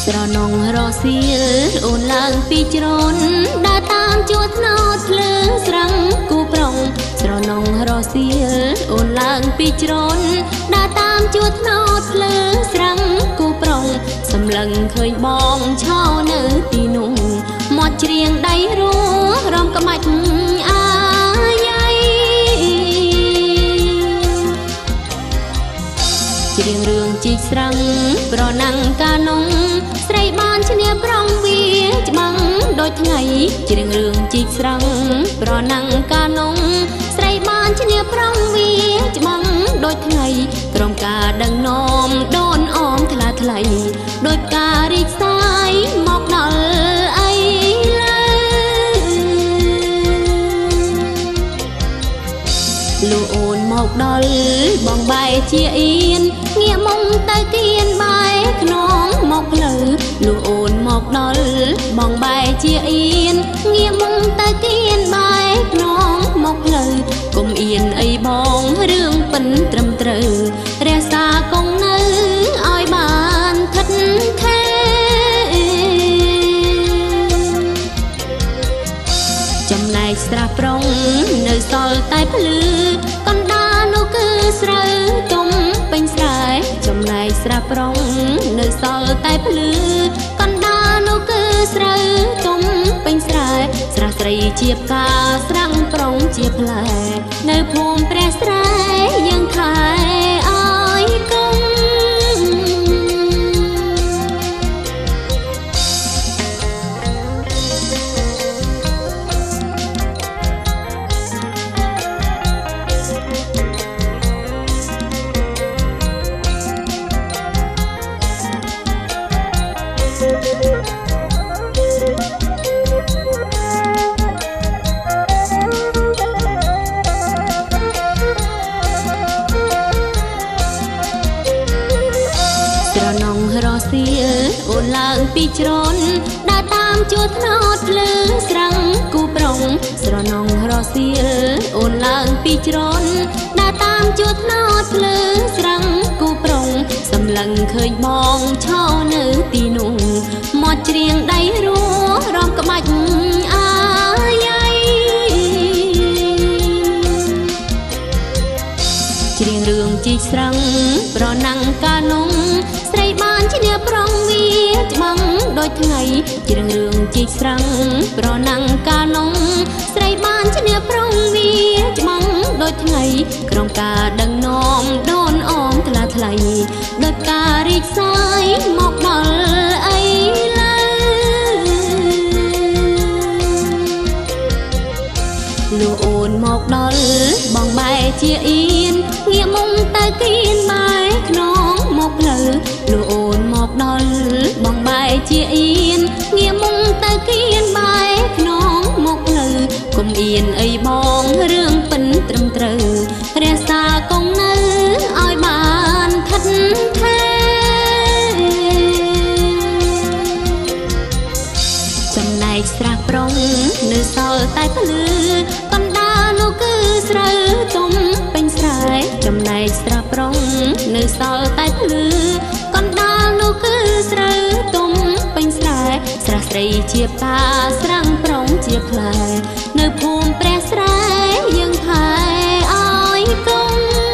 ស្រនងរសៀលអូនឡើងពីជ្រនដើរតាមជួរថ្នោតភ្លើងស្រឹងគូប្រុងស្រនងរសៀលអូនឡើងពីជ្រនដើរតាមជួរថ្នោតភ្លើងស្រឹងគូប្រុងសម្លឹងឃើញបងឆោនៅទីនោះមាត់ច្រៀងដៃរួរំក្បាច់អាយ៉ៃច្រៀងរឿងជីកស្រឹងប្រណាំងកានងស្រីបានឈ្នះប្រងវាច្បាំងដូចថ្ងៃច្រៀងរឿងជីកស្រឹងប្រណាំងកានងស្រីបានឈ្នះប្រងវាច្បាំងដូចថ្ងៃក្រុមការដឹងនាំដូនអមថ្លាថ្លៃដោយការរីកសាយមកដល់អីលើលូអូនមកដល់បងបែជាអៀនងាកមុំទៅគៀនបែខ្នងមកផ្លូវលូអូនមកដល់បងបែជាអៀនងាកមុំទៅគៀនបែខ្នងមកផ្លូវកុំអៀនអីបងរឿងប៉ិនត្រឹមត្រូវរក្សាគង់នៅឲ្យបានថិតថេរចំណែកស្រះប្រុងនៅសល់តែភ្លឺកណ្ដាលនោះគឺស្រូវទុំពេញស្រែចំណែកស្រះប្រុងនៅសល់តែភ្លឺកណ្ដាលនោះគឺស្រូវទុំពេញស្រែស្រះស្រីជាផ្កាស្រាំងប្រុងជាផ្លែនៅភូមិព្រះស្រែយើងខែឲ្យគង់រសៀលអូនឡើងពីជ្រនដើរតាមជួរថ្នោតភ្លើងស្រឹងគូប្រុងស្រនងរសៀលអូនឡើងពីជ្រនដើរតាមជួរថ្នោតភ្លើងស្រឹងគូប្រុងសម្លឹងឃើញបងឆោនៅទីនោះមាត់ច្រៀងដៃរួរំក្បាច់អាយ៉ៃច្រៀងរឿងជីកស្រឹងប្រណាំងកានងស្រីបានឈ្នះប្រងវាច្បាំងដូចថ្ងៃច្រៀងរឿងជីកស្រឹងប្រណាំងកានងស្រីបានឈ្នះប្រងវាច្បាំងដូចថ្ងៃក្រុមការដឹងនាំដូនអមថ្លាថ្លៃដោយការរីកសាយមកដល់អីលើលូអូនមកដល់បងបែជាអៀនងាកមុំទៅគៀនបែខ្នងមកផ្លូវលូអូនមកដល់បងបែជាអៀនងាកមុំទៅគៀនបែខ្នងមកផ្លូវកុំអៀនអីបងរឿងប៉ិនត្រឹមត្រូវរក្សាគង់នៅឲ្យបានថិតថេរចំណែកស្រះប្រុងនៅសល់តែភ្លឺកណ្ដាលនោះគឺស្រូវទុំពេញស្រែចំណែកស្រះប្រុងនៅសល់តែភ្លឺកណ្ដាលនោះគឺស្រូវទុំពេញស្រែស្រះស្រីជាផ្កាស្រាំងប្រុងជាផ្លែនៅភូមិព្រះស្រែយើងខែឲ្យគង់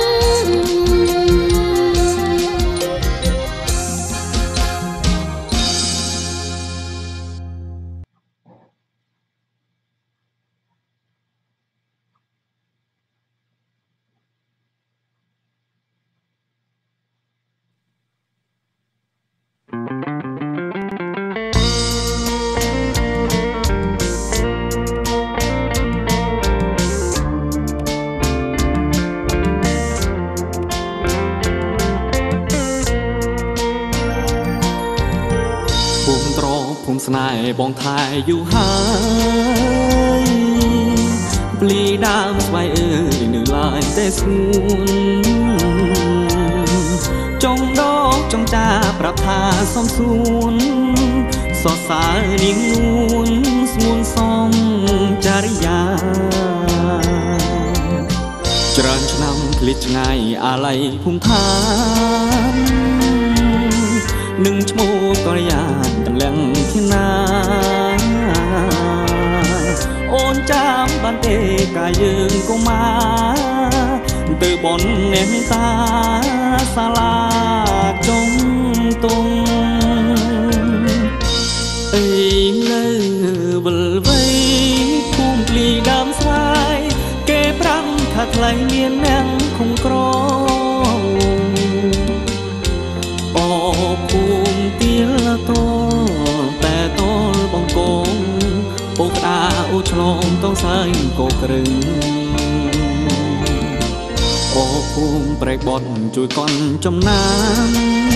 ស្នេហ៍បងថែយូរហើយព្លីដើមស្វាយអើយនៅឡើយតែស្ងួនចង់ដកចង់ចាប្រាប់ថាសំសួនសរសើរនាងនួនស្ងួនសំចរិយាច្រើនឆ្នាំឃ្លាតឆ្ងាយអាល័យភូមិឋាននឹងឈ្មោះក៏យ៉ាងតលាំងធានាអូនចាំបានទេកាយើងកុមារទៅបនអ្នកតាសាលាចុងតុងអីលើវិលវៃភូមិភ្លីដើមស្វាយគេប្រាំថាថ្លៃមានអ្នកខំក្រអូភូមិទៀលតតែតលបងកងពុកតាអូឆ្លងតងសើញកោក្រឹងអូភូមិប្រែកបត់ជួយកន់ចំណាំ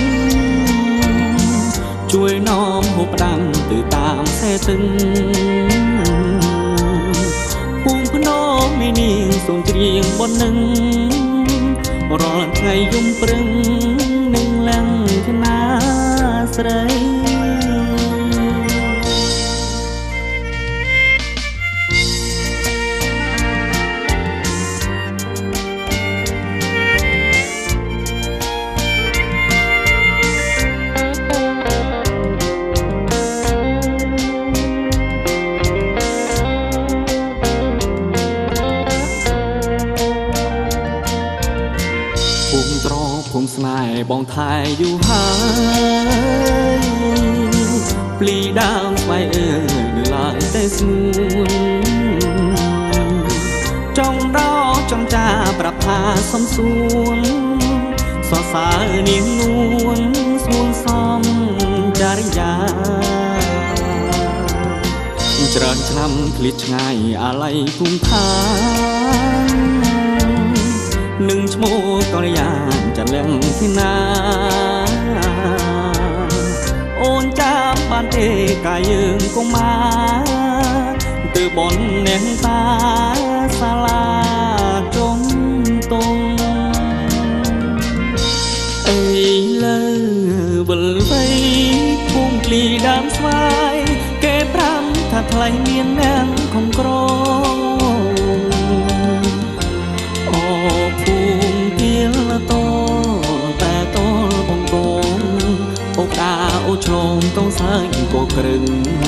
ជួយនាំហូបផ្ដាំទៅតាមខ្សែទឹកភូមិភ្នំមីនាងសូមច្រៀងបននឹងរាល់ថ្ងៃយំប្រឹងនឹងឡើងគណាស្រីភូមិស្នេហ៍បងថែយូរហើយភ្លីដើមស្បៃអើយនៅឡើយតែស្ងួនចង់ដល់ចង់ចាប្រាប់ថាសំសួនសរសើរនាងនួនស្ងួនសំចរិយាច្រើនឆ្នាំឃ្លាតឆ្ងាយអាល័យភូមិឋាននឹងឈ្មោះក៏យ៉ាងចន្លងទីណាអូនចាំបានទេកាយើងកុមារទៅបនអ្នកតាសាលាចុងតុងអីលើវិលវៃភូមិភ្លីដើមស្វាយគេប្រាំថាថ្លៃមានអ្នកខំក្រតតែតលបងកងអូតាអូឆ្លងតងសើញកោក្រឹង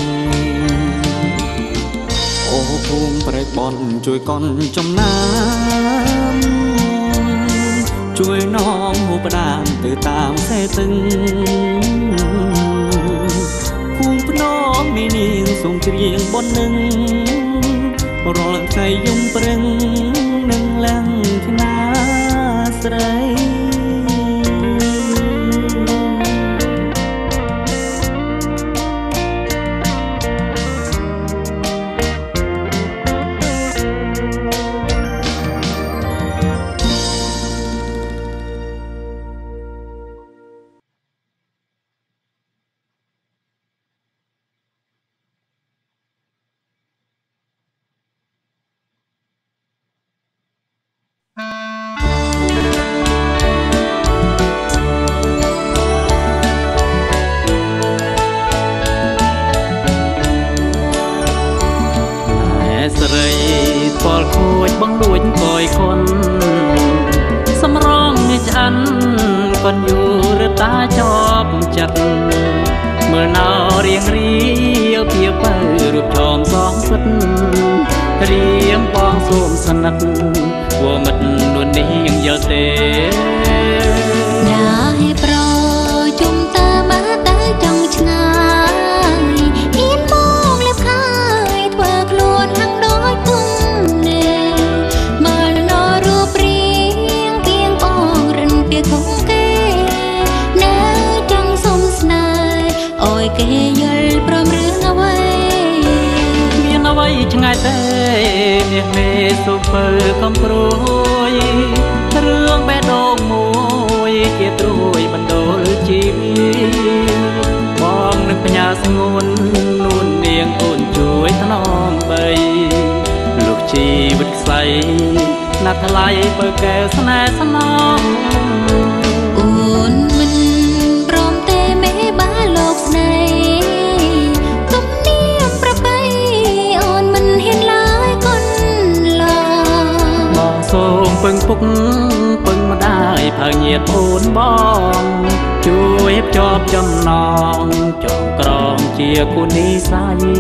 អូភូមិប្រែកបនជួយកន់ចំណាំជួយនាំហូបផ្ដាំទៅតាមខ្សែទឹកភូមិភ្នំមីនាងសូមច្រៀងបននឹងរាល់ថ្ងៃយំប្រឹងនឹងឡើងថ្នាស្រីស្គាល់ខូចបងលួចកយខុនសំរងនេះឆ្អិនកូនយូរតាជាប់ចិត្តមើលណោរៀងរៀវភៀវបើរូបថមសងសិតរៀងបងសូមស្និទ្ធវមិត្តនួននេះยังយល់ទេដែរប្រជុំតើមកទៅចង់ឆ្ងាយហ៊ានមកលេបខាយធ្វើខ្លួនហាំងដូចទុំនេះមើលណោរូបរៀងទៀងបងរិនពីធំគេនៅចង់សុំស្នេហ៍អើយគេយល់ព្រមរឿងអ្វីមានអ្វីឆ្ងាយទេមាសមេសុពើកំព្រួយរឿងបេះដូងមួយជាត្រួយបណ្ដូលជីវិតបងនឹងផ្ញើស្ងួននួននាងអូនជួយថ្នមបីលោកជីវិតខ្សែណាត់ថ្លៃបើកែស្នេហ៍ស្នងអូនមិនព្រមទេមេបាលោកស្នេហ៍ទំនៀមប្រពៃអូនមិនហ៊ានឡើយកូនឡាបងសូមពឹងពុកពឹងម្ដាយភៅញាតអូនបងជួយភ្ជាប់ចំណងចងក្រងជាគូនិស័យ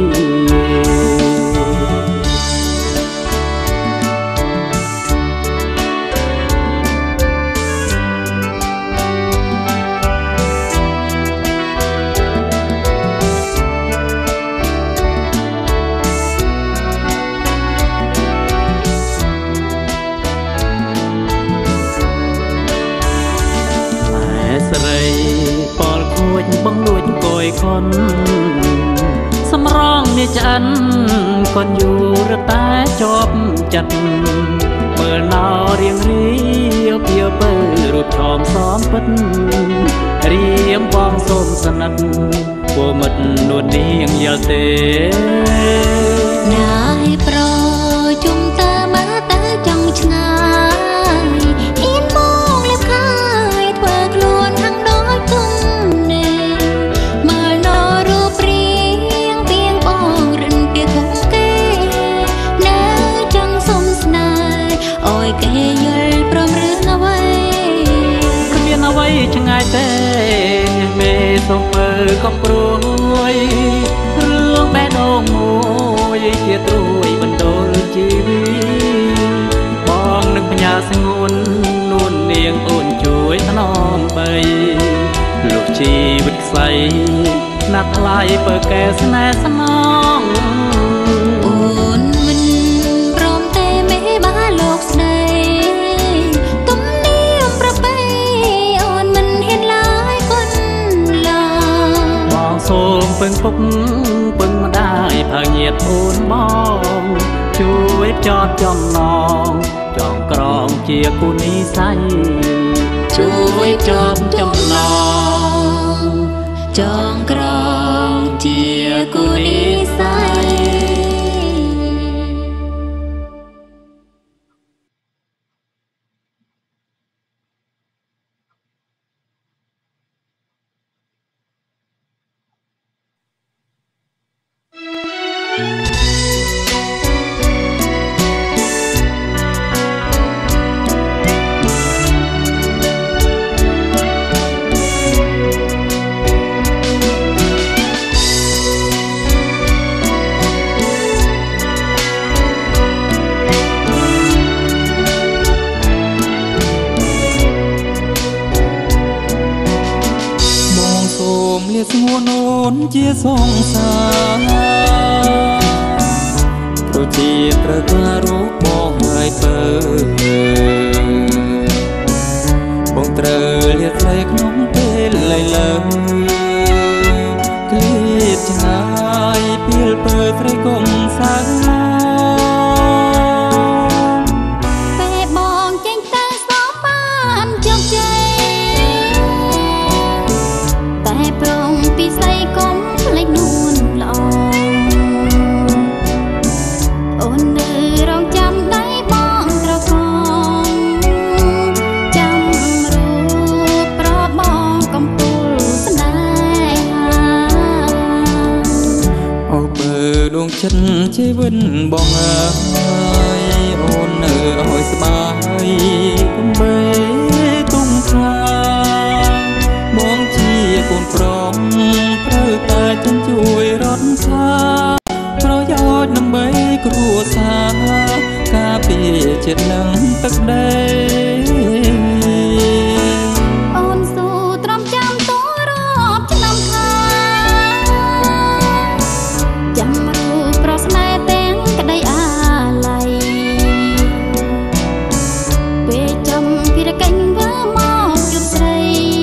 ស្រីពលខួចបងលួចកយខុនសម្រងនេះឆ្អិនក៏យូរតែជាប់ចិត្តមើលណោរៀងរៀបពីបើរូបថមសំពិតរៀមបងសូមស្និទ្ធពួកមិត្តនួននាងយល់ទេណាយប្រជុំតើមកតើចង់ឆ្ងាយអៀនមកលៀបខាយធ្វើខ្លួនហាំងដូចទុំនេះមើលណរូបរាងពីងបងរិនពីគុំគេនៅចង់សុំស្នេហ៍អើយគេយល់ព្រមរឿងអ្វីគ្មានអ្វីឆ្ងាយទេមេសុំមើលកំព្រួយរឿងបេះដូងមួយជាត្រួយបណ្ដូលជីវិតបងនឹងផ្ញើស្ងួននួននាងអូនជួយថ្នមបីលោកជីវិតខ្សែណាស់ថ្លៃបើកែស្នេហ៍ស្នងអូនមិនព្រមទេមេបាលោកស្ដីទំនៀមប្រពៃអូនមិនហ៊ានឡើយគុនឡាបងសូមពឹងពុកពឹងម្ដាយផើញាតអូនបងជួយភ្ជាប់ចំណងចងក្រងជាគូនិស័យជួយភ្ជាប់ចំណងចងក្រងជាគូនិស័យស្ងួនអូនជាសងសាព្រោះជាត្រូវការរូបបងហើយបើបងត្រូវលាតស្លេក្នុងពេលលៃលើគ្លៀតឆ្ងាយពេលបើស្រីគុំសាពេលបងចេញទៅស្ទប់បានជោគជ័យតែប្រងពីស្អីកុំភ្លេចនួនល្អអូននៅរងចាំដៃបងត្រកងចាំរូបប្របងកំពូលស្នេហាអូបើដួងចិត្តជីវិតបងអើយអូននៅឲ្យស្បាយកុំបីទុំខាបងជាកូនប្រុសត្រូវតែចិញ្ជួយរត់ខាប្រយោជន៍ដើម្បីគ្រួសារការពារជាតិនឹងទឹកដីអូនស៊ូទ្រាំចាំតរាប់ឆ្នាំខាចាំរូបប្រស្នេហ៍ទាំងក្តីអាល័យពេលចាំពីរកេញវើមកជួបស្រី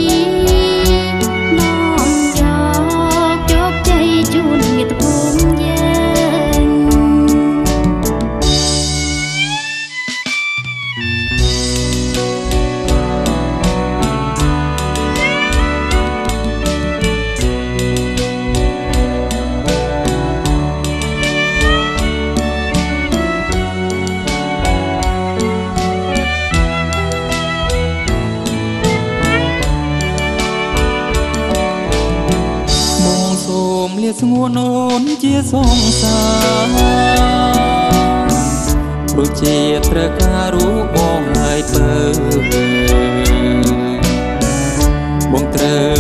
ស្ងួនអូនជាសងសាព្រោះជាត្រូវការរូបបងហើយបើបងត្រូវ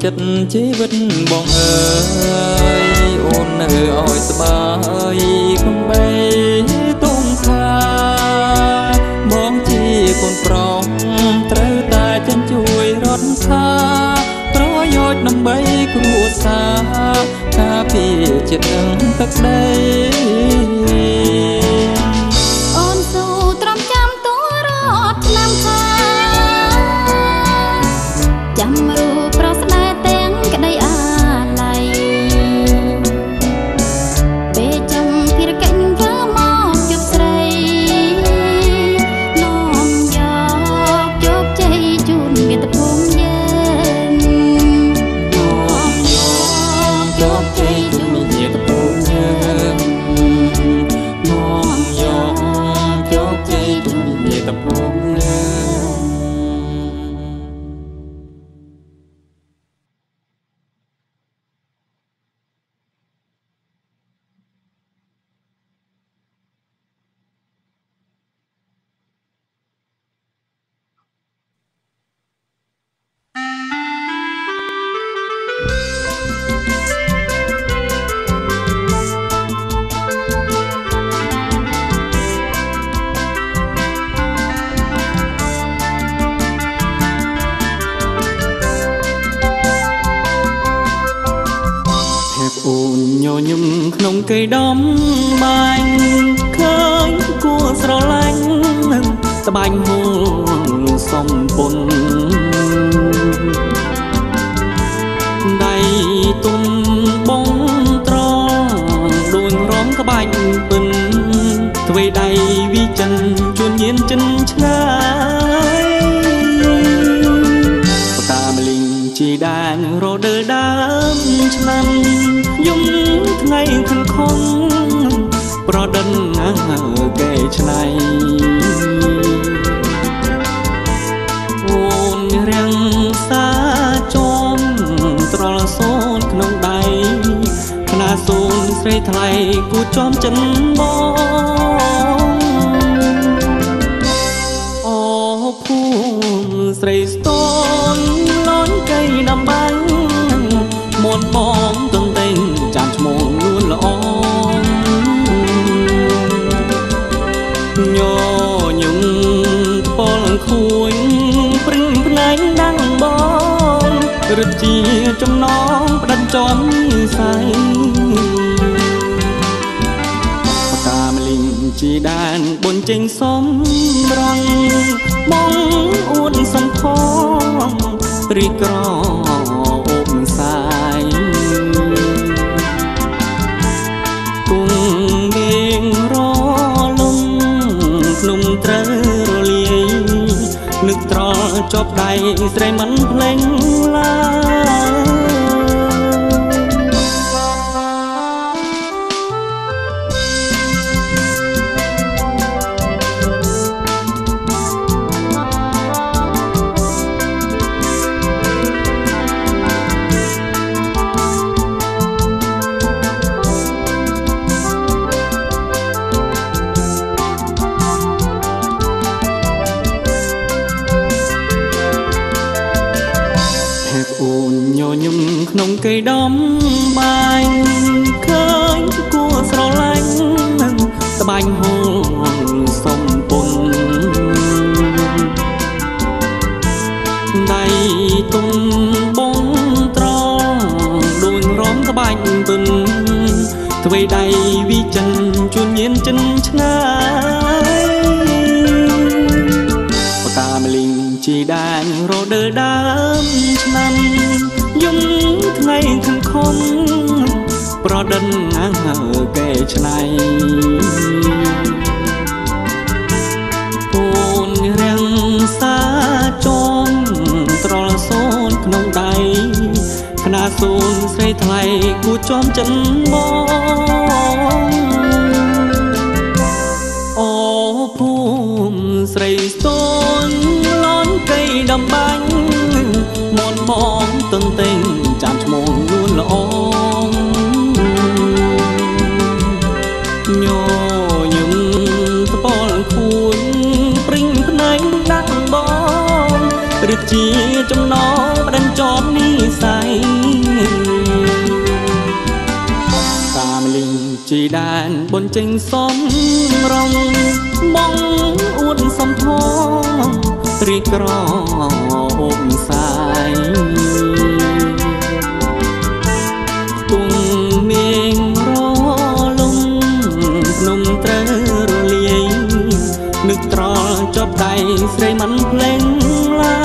ចិត្តជីវិតបងអើយអូននៅឲ្យស្បាយកុំបីទុំខាបងជាកូនប្រុសត្រូវតែចិញ្ជួយរត់ខាប្រយោជន៍ដើម្បីគ្រួសារការពារចិត្តនឹងទឹកស្ដីអូនស៊ូត្រំចាំតួរត់ឆ្នាំខាចាំរូបប្រស្នេហ៍ទាំងក្តីអាល័យពេលចាំភារកិច្ចធ្វើមកជួបស្រីនាំយកជោគជ័យជូនមាតុភូមិយើងនាំយកជោគជ័យជូនមាតុភូមិយើងនាំយកជោគជ័យជូនមាតុភូមិយើងអូនញញឹមក្នុងកៃដំបាញ់ឃើញគួរស្រឡាញ់ត្បាញហូរសំពុនដៃទុំបងត្រង់ដូចរំក្បាច់ពិនទ្វេដៃវិចិនជួនញៀនចិនឆ្ងាយបកាមលីងជីដានរដើដើមឆ្នាំយំថ្ងៃខឹងខំប្រដិនកែឆ្នៃអូនរាំងសាចំត្រលសូនក្នុងដៃខ្នាសូនស្រីថ្លៃគូចំចិនបងអូភូមិស្រីស្ទនលន់កៃដំបាញ់មនបងទន្ទិញចាំឈ្មោះលួនល្អញញឹមពលខួយព្រឹងផ្នែកដាំងបងរឹតជាចំណងផ្ដាច់ចំស័យបកាមលីងជីដានបុនចេញសំរងបងអួនសំខំរីក្រអូបសាយគង់នាងរលំភ្នំត្រូវរលាយនឹកត្រល់ជាប់ដៃស្រីមិនភ្លេងឡើយអូនញញឹមក្នុងកៃដំបាញ់ឃើញគួរស្រឡាញ់ត្បាញហូរសំពុនដៃទុំបងត្រង់ដូចរំក្បាច់ពិនទ្វេដៃវិចិនជួនញៀនចិនឆ្ងាយបកាមលីងជីដានរដើដើមឆ្នាំយំថ្ងៃខឹងខំប្រដិនកែឆ្នៃអូនរាំងសាចំត្រលសូនក្នុងដៃខ្នាសូនស្រីថ្លៃគូចំចិនបងអូភូមិស្រីស្ទនលន់កៃដំបាញ់មនបងទន្ទិញចាំឈ្មោះលួនល្អញញឹមត្បល់ខួយព្រិញភ្នែកដាក់បងរឹតជាចំណងផ្ដិនជាប់និស័យជីដែនបនចេញសំរងបងអួតសំធងរីក្រអូនសាយទុំនាងរលំភ្នំត្រូវរលាយនឹកត្រល់ចប់ដៃស្រីមិនភ្លេងឡា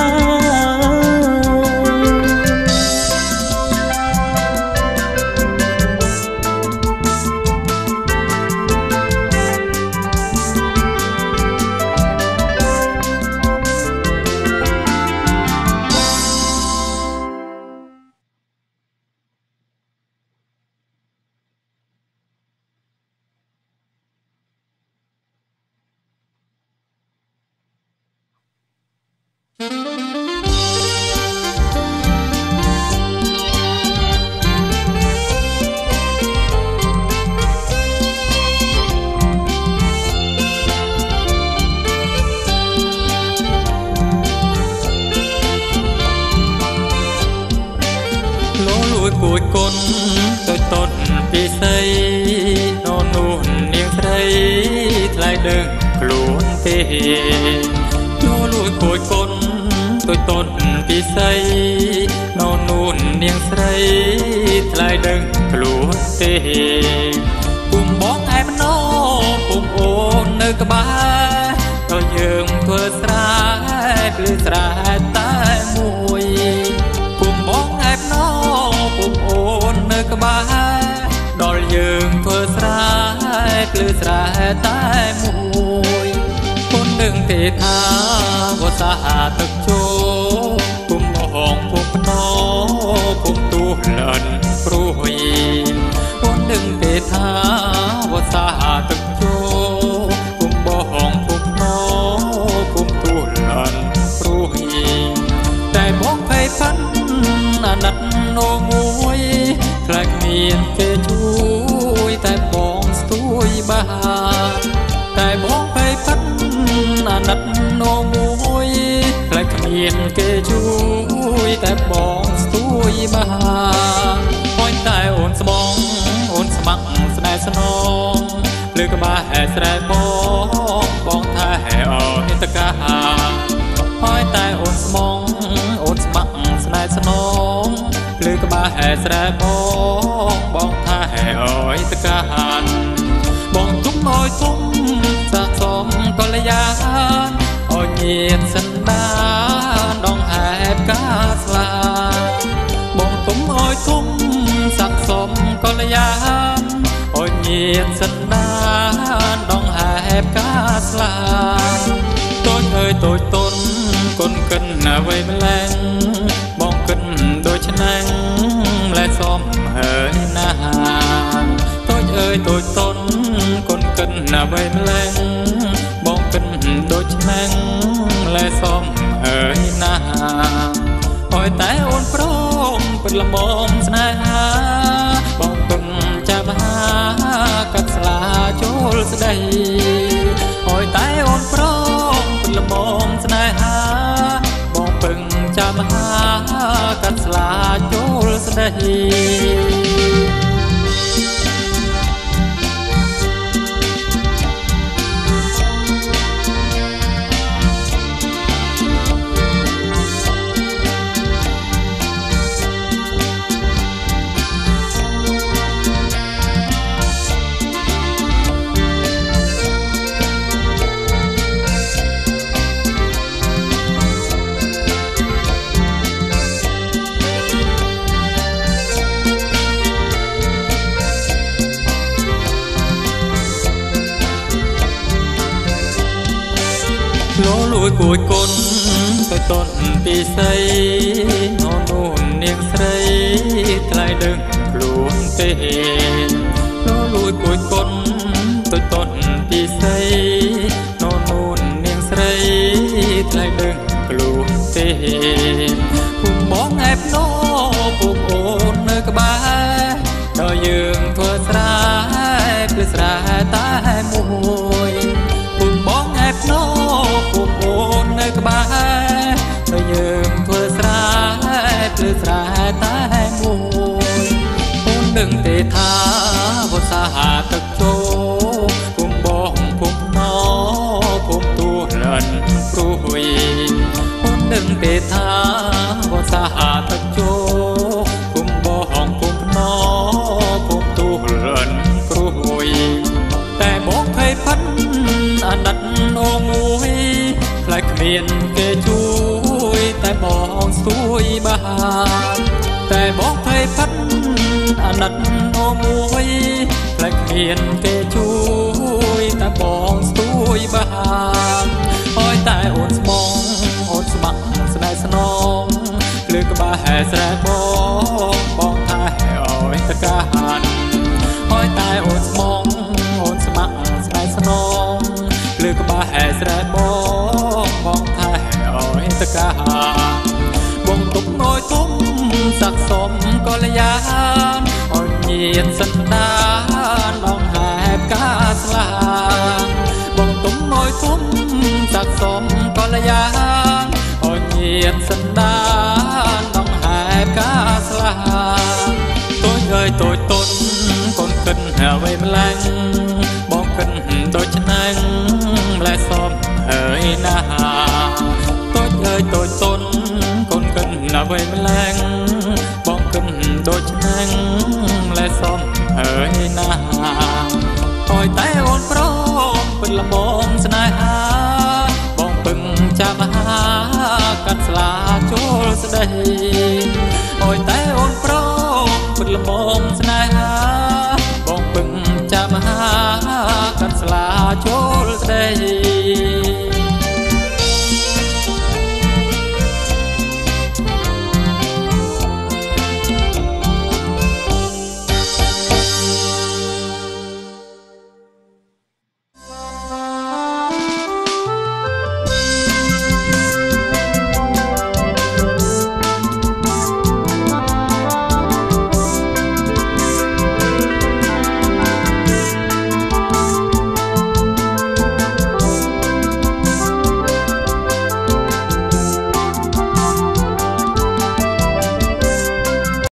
គួយគុណទៅតតពីស្អីនោននោះនាងស្រីថ្លៃដឹងខ្លួនទេនោលួយគួយគុណទៅតតពីស្អីនោននោះនាងស្រីថ្លៃដឹងខ្លួនទេពុំបងឯម្នោពុំអូននៅក្បែរដល់យើងធ្វើស្រែភ្លឺស្រែតែមួយពុំបងឯម្នោពុំអូននៅក្បែរដល់យើងធ្វើស្រែភ្លឺស្រែតែមួយពុំនឹងទេថាវស្សាទឹកជោពុំបងពុំភ្នោពុំទូលិនព្រួយពុំនឹងទេថាវស្សាទឹកជោពុំបងពុំភ្នោពុំទូលិនព្រួយតែបងភ័យផាន់អាណិតនោមួយខ្លាចមានគេជួយតែបងស្ទួយបាតែបងភ័យផាន់អាណិតនោមួយខ្លាចមានគេជួយតែបងស្ទួយបាហើយតែអូនស្បងអូនស្មាក់ស្នេហ៍ស្នងលើក្បាលស្រែបងថាអើយតកាហើយតែអូនស្មងអូនស្មាក់ស្នេហ៍ស្នងលើក្បាលស្រែបងថាអើយតកាបងទុំអើយទុំសាកសមកល្យានអើយញៀនសិនដាដងហែបកាស្លាបងទុំអើយទុំសាកសមកល្យានអើយញៀនសិនដាដងហែបកាស្លាតូចអើយតូចតុនគុនកិនណាវៃម្លែងបងកិនដូចឆ្នាំងម្លែសមហើយណាតូចអើយតូចតុនគុនកិនណាវៃម្លែងបងកិនដូចឆ្នាំងម្លែសមហើយណាហើយតែអូនព្រមពិតល្មមស្នេហាបងពឹងចាប់ហាកាត់ស្លាចូលស្ដីហើយតែអូនព្រមពិតល្មមស្នេហាបងពឹងចាប់ហាកាត់ស្លាចូលស្ដីលោលួយគួយគុណទៅតនពីស្អីនោនូននាងស្រីថ្លៃដឹងខ្លួនទេលោលួយគួយគុណទៅតនពីស្អីនោនូននាងស្រីថ្លៃដឹងខ្លួនទេពុំបងឯបណោពុំអូននៅក្បែរដល់យើងធ្វើស្រែភ្លឺស្រែតែមួយពុំបងឯបណោពុំអូននៅក្បែរដល់យើងធ្វើស្រែភ្លឺស្រែតែមួយពុំដឹងទេថាវស្សាទឹកអាណិតអូមួយខ្លាចគ្មានគេជួយតែបងស្ទួយបានតែបងភ័យផិតអាណិតអូមួយខ្លាចគ្មានគេជួយតែបងស្ទួយបានអើយតែអូនស្មងអូនស្ម័គ្រស្នេហ៍ស្នងលើក្បាលហែស្រែបងថាអើយតកាហានអើយតែអូនស្មងអូនស្ម័គ្រស្នេហ៍ស្នងលើក្បាលហែស្រែបងថាអើយតកាហានបងទុកអើយទុំស័ក្តិសមកល្យានអើយញៀនសន្តានដងហែបការស្លាបងទុំអើយទុំស័ក្តិសមកល្យានអើយញៀនសន្តានដងហែបការស្លាទូចអើយទូចទុនកូនគិនអ្វីម្លេះបងគិនដូចឆ្នាំងម្លេះសមហើយណាទូចអើយទូចទុនកូនគិនអ្វីម្លេះបងគិនដូចឆ្នាំងម្លេះសមហើយណាអើយតែអូនព្រមពិតល្មមស្នេហាបងពឹងចាំហាកាត់ស្លាចូលស្ដីអើយតែអូនព្រមពិតល្មមស្នេ